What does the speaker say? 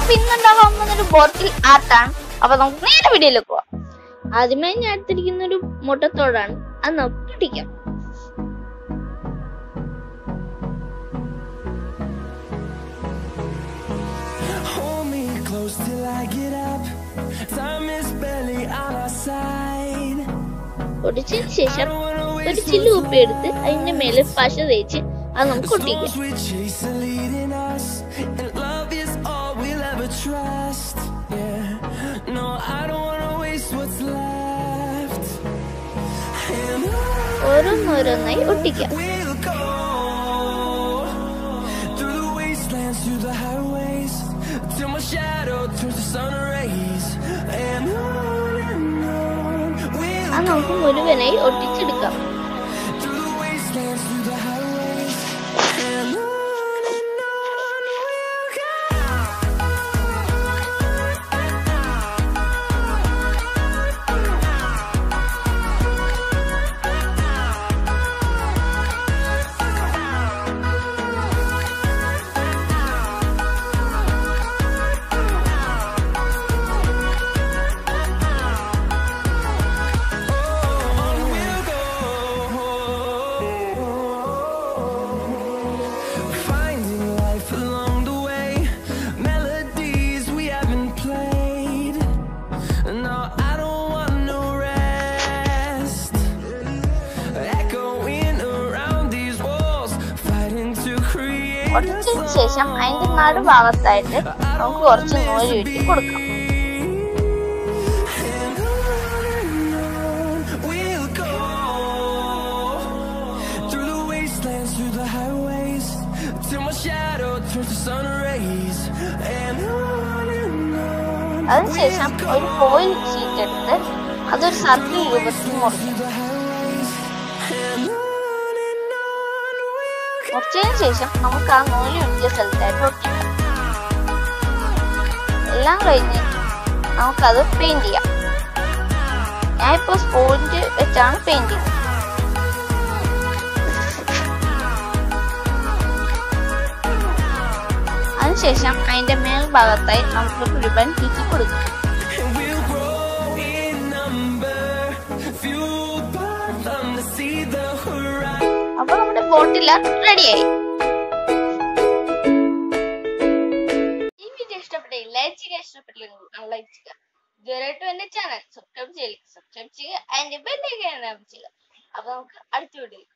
അപ്പൊ ഇന്നുണ്ടാകാൻ പോകുന്നൊരു ബോട്ടിൽ ആർട്ടാണ്. അപ്പൊ നമുക്ക് നേരെ വീഡിയോയിലേക്ക് പോവാം. ആദ്യമായി ഞാൻ എടുത്തിരിക്കുന്ന ഒരു മുട്ടത്തോടാണ്. അത് നമുക്ക് പൊട്ടിക്കാം. പൊടിച്ചതിന് ശേഷം ഒരു ചില്ല് കുപ്പി എടുത്ത് അതിന്റെ മേലെ പശ തേച്ച് അത് നമുക്ക് ഒട്ടിക്കാം. ഓരോന്നോരോന്നായി ഒട്ടിക്കാം. അത് നമുക്ക് മുഴുവനായി ഒട്ടിച്ചെടുക്കാം. ഒട്ടിച്ചതിന് ശേഷം അതിന്റെ നടുഭാഗത്തായിട്ട് നമുക്ക് കുറച്ച് നൂല് ചുറ്റി കൊടുക്കാം. അതിനുശേഷം ഒരു ഫോയിൽ ഷീറ്റ് എടുത്ത് അതൊരു സർക്കിൾ രൂപത്തിൽ മുറിക്കും. മുറിച്ചതിന് ശേഷം നമുക്ക് ആ നൂല് ചുറ്റിയ സ്ഥലത്തായിട്ട് ഒട്ടിക്കാം. എല്ലാം കഴിഞ്ഞ് നമുക്കത് പെയിന്റ് ചെയ്യാം. ഞാനിപ്പോ സ്പോഞ്ച് വെച്ചാണ് പെയിന്റ് ചെയ്യുന്നത്. അതിനുശേഷം അതിന്റെ മേൽഭാഗത്തായി നമുക്ക് റിബൺ ചുറ്റി കൊടുക്കും. അപ്പൊ നമ്മുടെ ബോട്ടിൽ റെഡിയായി. ഈ വീഡിയോ ഇഷ്ടപ്പെട്ടെങ്കിൽ ലൈക്ക് ചെയ്യുക, ഇഷ്ടപ്പെട്ടില്ലെങ്കിൽ അൺലൈക്ക് ചെയ്യുക. ഇതുവരെയായിട്ടും എന്റെ ചാനൽ സബ്സ്ക്രൈബ് ചെയ്യുക, അതിന്റെ ബെല്ലൈക്കൺ എനേബിൾ ചെയ്യുക. അപ്പൊ നമുക്ക് അടുത്ത വീഡിയോ